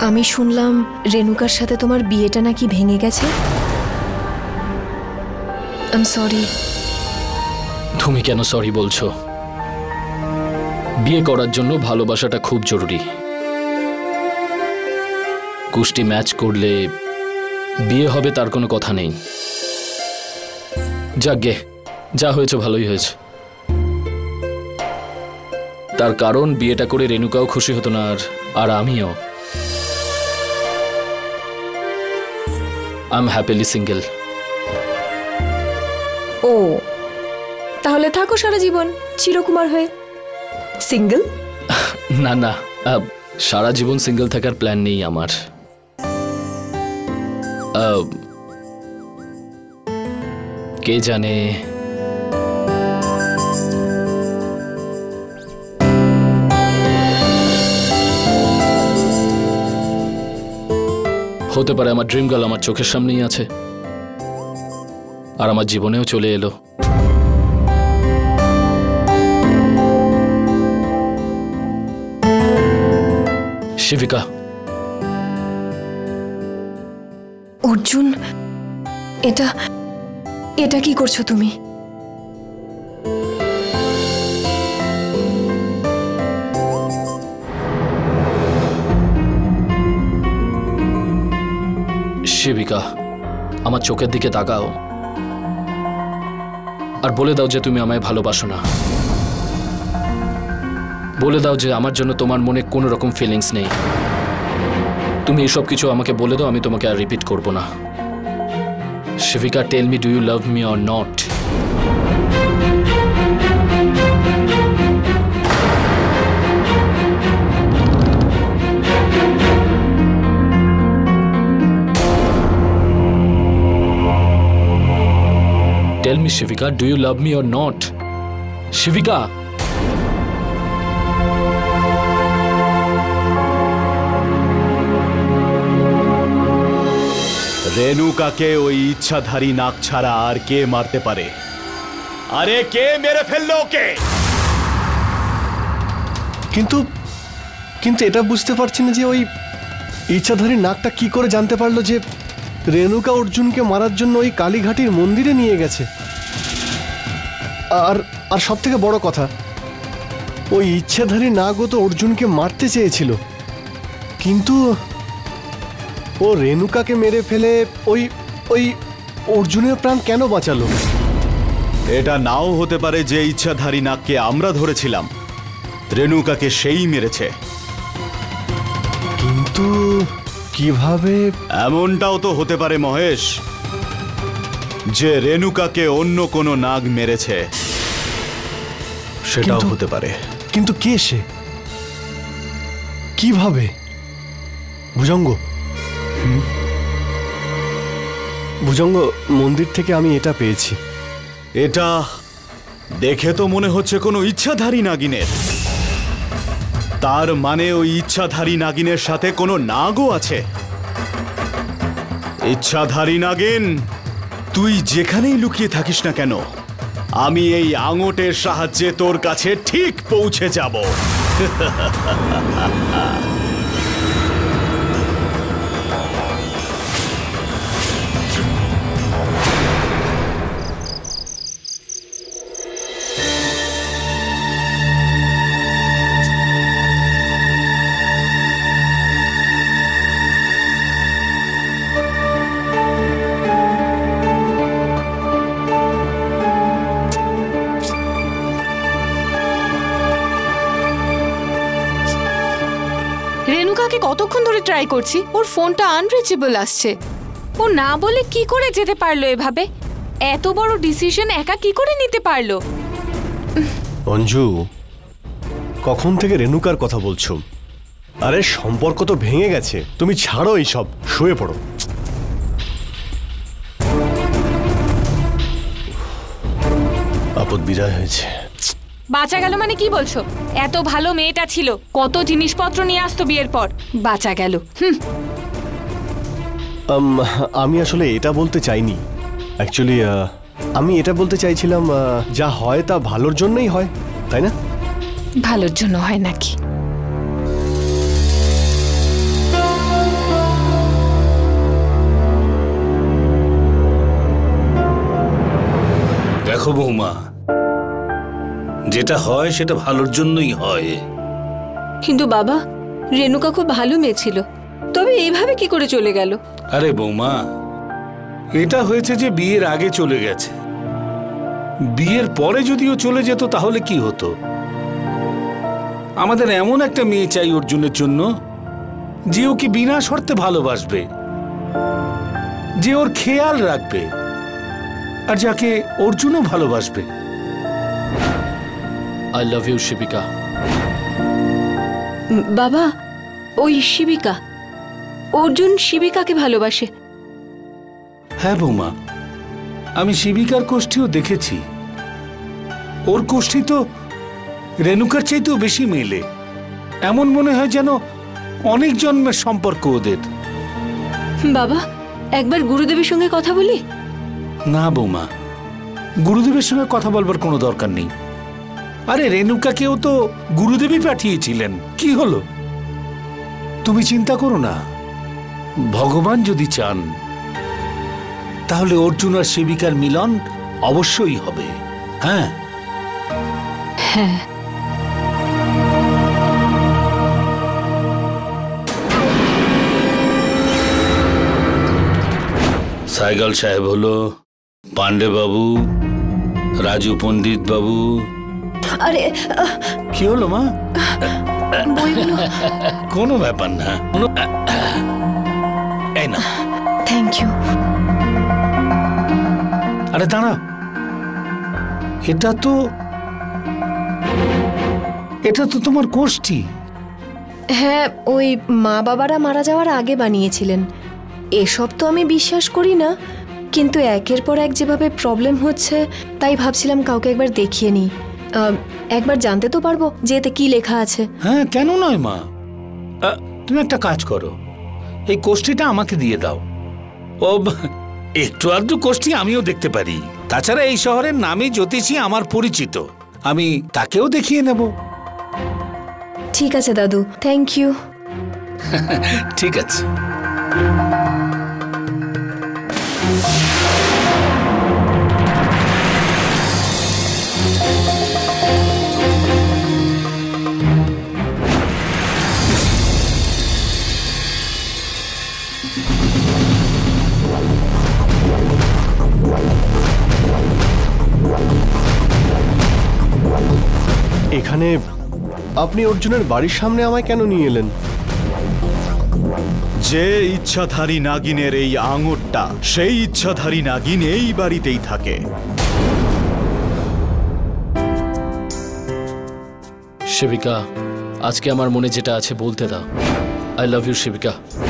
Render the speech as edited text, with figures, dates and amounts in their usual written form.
আমি শুনলাম রেণুকার সাথে তোমার বিয়েটা নাকি ভেঙে গেছে। I am sorry. তুমি কেন সরি বলছো? বিয়ে করার জন্য ভালোবাসাটা খুব জরুরি। কুষ্টি ম্যাচ করলে বিয়ে হবে তার কোনো কথা নেই। যাকগে, যা হয়েছে ভালোই হয়েছে। তার কারণ বিয়েটা করে রেণুকাও খুশি হতো না, আর আমিও। I am happily single. ও, তাহলে থাকো সারা জীবন চিরকুমার হয়ে সিঙ্গেল? না না, সারা জীবন সিঙ্গেল থাকার প্ল্যান নেই আমার। কে জানে, হতে পারে আমার ড্রিম গার্ল আমার চোখের সামনেই আছে, আর আমার জীবনেও চলে এলো। শিবিকা। অর্জুন, এটা কি করছো তুমি? শিবিকা, আমার চোখের দিকে তাকাও আর বলে দাও যে তুমি আমায় ভালোবাসো না। বলে দাও যে আমার জন্য তোমার মনে কোনো রকম ফিলিংস নেই। তুমি এসব কিছু আমাকে বলে দাও, আমি তোমাকে আর রিপিট করব না। Shivika, tell me, do you love me or not? Tell me, Shivika, do you love me or not? Shivika! রেণুকাকে ওই ইচ্ছাধারী নাক ছাড়া আর কে মারতে পারে? আরে কে মেরে ফেললো ওকে? কিন্তু কিন্তু এটা বুঝতে পারছি না যে ওই ইচ্ছাধারী নাকটা কি করে জানতে পারলো যে রেণুকা অর্জুনকে মারার জন্য ওই কালীঘাটির মন্দিরে নিয়ে গেছে। আর আর সব থেকে বড় কথা, ওই ইচ্ছাধারী নাগও তো অর্জুনকে মারতে চেয়েছিল, কিন্তু ও রেণুকাকে মেরে ফেলে ওই ওই অর্জুনের প্রাণ কেন বাঁচালো? এটা নাও হতে পারে যে ইচ্ছাধারী নাগকে আমরা ধরেছিলাম, রেণুকাকে সেই মেরেছে। কিন্তু কিভাবে? এমনটাও তো হতে পারে মহেশ যে রেণুকাকে অন্য কোনো নাগ মেরেছে, সেটাও হতে পারে। কিন্তু কে সে? কিভাবে? ভুজঙ্গ, ভুজঙ্গ, মন্দির থেকে আমি এটা পেয়েছি। এটা দেখে তো মনে হচ্ছে কোনো ইচ্ছাধারী নাগিনের। তার মানে ওই ইচ্ছাধারী নাগিনের সাথে কোনো নাগও আছে। ইচ্ছাধারী নাগিন, তুই যেখানেই লুকিয়ে থাকিস না কেন, আমি এই আঙটের সাহায্যে তোর কাছে ঠিক পৌঁছে যাব। রেণুকাকে কতক্ষণ ধরে ট্রাই করছি, ওর ফোনটা আনরিচেবল আসছে। ও না বলে কি করে যেতে পারলো এভাবে? এত বড় ডিসিশন একা কি করে নিতে পারলো? অঞ্জু, কখন থেকে রেণুকার কথা বলছো? আরে সম্পর্ক তো ভেঙে গেছে, তুমি ছাড়ো এইসব, শুয়ে পড়ো। আপদ বিদায় হয়েছে। বাঁচা গেল মানে কি বলছো? এত ভালো মেয়েটা ছিল, কত জিনিসপত্র নিয়ে আসতো বিয়ের পর, বাঁচা গেল। আমি আসলে এটা বলতে চাইনি। অ্যাকচুয়ালি আমি এটা বলতে চাইছিলাম, যা হয় তা ভালোর জন্যই হয়, তাই না? ভালোর জন্য হয় নাকি? দেখো বৌমা, যেটা হয় সেটা ভালোর জন্যই হয়। কিন্তু বাবা, রেণুকা খুব ভালো মেয়ে ছিল, তবে এইভাবে কি করে চলে গেল? আরে বৌমা, এটা হয়েছে যে বিয়ের আগে চলে গেছে। বিয়ের পরে যদিও চলে যেত তাহলে কি হতো? আমাদের এমন একটা মেয়ে চাই অর্জুনের জন্য যে ওকে বিনা শর্তে ভালোবাসবে, যে ওর খেয়াল রাখবে, আর যাকে অর্জুনও ভালোবাসবে। I love you Shivika. বাবা, ওই শিবিকা, অর্জুন শিবিকাকে ভালোবাসে? হ্যাঁ বৌমা, আমি শিবিকার কোষ্ঠীও দেখেছি। ওর কোষ্ঠী তো রেণুকার চাইতেও বেশি মেলে। এমন মনে হয় যেন অনেক জন্মের সম্পর্ক ওদের। বাবা, একবার গুরুদেবের সঙ্গে কথা বলি? না বৌমা, গুরুদেবের সঙ্গে কথা বলবার কোনো দরকার নেই। আরে রেণুকাকেও তো গুরুদেবই পাঠিয়েছিলেন, কি হলো? তুমি চিন্তা করো না, ভগবান যদি চান তাহলে অর্জুন আর শিবিকার মিলন অবশ্যই হবে। হ্যাঁ হ্যাঁ। সাইগাল সাহেব হলো, পান্ডে বাবু, রাজু পণ্ডিত বাবু। আরে কি হলো মা? কোনো ব্যাপার না, এই না। Thank you. আরে দাঁড়া, এটা তো তোমার কোষ্ঠী। হ্যাঁ, ওই মা বাবারা মারা যাওয়ার আগে বানিয়েছিলেন। এসব তো আমি বিশ্বাস করি না, কিন্তু একের পর এক যেভাবে প্রবলেম হচ্ছে তাই ভাবছিলাম কাউকে একবার দেখিয়ে নিই। একবার জানতে তো পারবো যে এতে কি লেখা আছে। হ্যাঁ, কেন নয় মা। তুমি একটা কাজ করো, এই কোষ্ঠীটা আমাকে দিয়ে দাও। ও একটু আধটু কোষ্ঠী আমিও দেখতে পারি। তাছাড়া এই শহরের নামী জ্যোতিষী আমার পরিচিত, আমি তাকেও দেখিয়ে নেব। ঠিক আছে দাদু, থ্যাংক ইউ। ঠিক আছে। এখানে আপনি অর্জুনের বাড়ির সামনে আমায় কেন নিয়ে এলেন? যে ইচ্ছাধারী নাগিনের এই আঙুরটা, সেই ইচ্ছাধারী নাগিন এই বাড়িতেই থাকে। শিবিকা, আজকে আমার মনে যেটা আছে বলতে দাও। I love you Shivika.